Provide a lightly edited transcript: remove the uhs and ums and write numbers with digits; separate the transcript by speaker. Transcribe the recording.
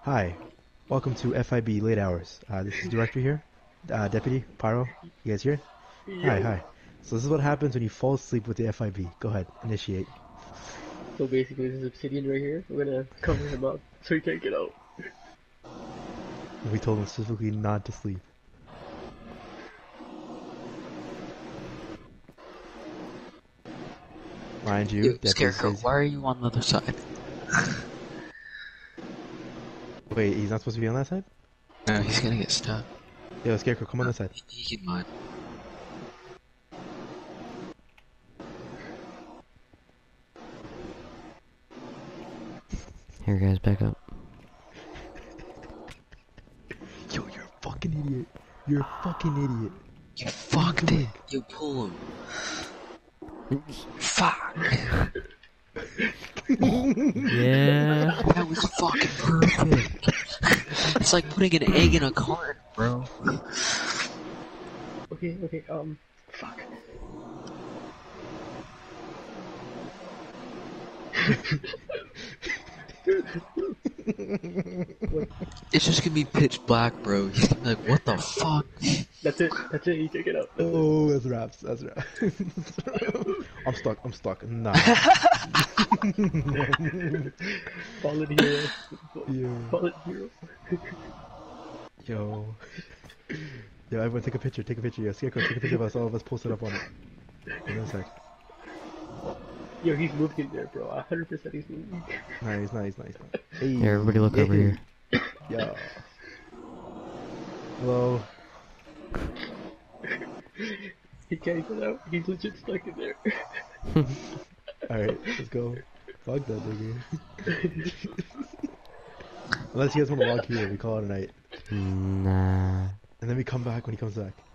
Speaker 1: Hi, welcome to FIB late hours. This is director here, deputy Pyro. You guys here? Hi,
Speaker 2: Yo.
Speaker 1: hi. So this is what happens when you fall asleep with the FIB. Go ahead, initiate.
Speaker 2: So basically, this is obsidian right here. We're gonna cover him up so he can't get out.
Speaker 1: We told him specifically not to sleep. Mind you,
Speaker 3: Yo,
Speaker 1: deputy
Speaker 3: Scarecrow,
Speaker 1: says,
Speaker 3: why are you on the other side?
Speaker 1: wait, he's not supposed to be on that side?
Speaker 3: No, he's gonna get stuck.
Speaker 1: Yo, Scarecrow, come on this side.
Speaker 3: He can mine.
Speaker 4: Here, guys, back up.
Speaker 1: Yo, you're a fucking idiot. You're a fucking idiot.
Speaker 3: You fucked it. You pull him. Fuck.
Speaker 4: Yeah.
Speaker 3: That was fucking perfect. It's like putting an egg in a carton, bro.
Speaker 2: Okay, fuck. What?
Speaker 3: It's just gonna be pitch black, bro. He's gonna be like, what the fuck?
Speaker 2: That's it, you take it out.
Speaker 1: Oh, that's raps, that's raps. I'm stuck. Nah.
Speaker 2: Fallen hero.
Speaker 1: Yo.
Speaker 2: Fallen hero.
Speaker 1: Yo. Yo, everyone take a picture, Yo, Scarecrow, take a picture of us, all of us post it up on it. In a sec.
Speaker 2: Yo, he's moved in there, bro. 100% he's moving.
Speaker 1: Nice. Hey,
Speaker 4: Here, everybody look over here.
Speaker 1: Yo. Hello.
Speaker 2: He can't get out. He's legit stuck in there.
Speaker 1: Alright, let's go. Fuck that nigga. Unless you guys want to walk here, we call it a night.
Speaker 4: Nah.
Speaker 1: And then we come back when he comes back.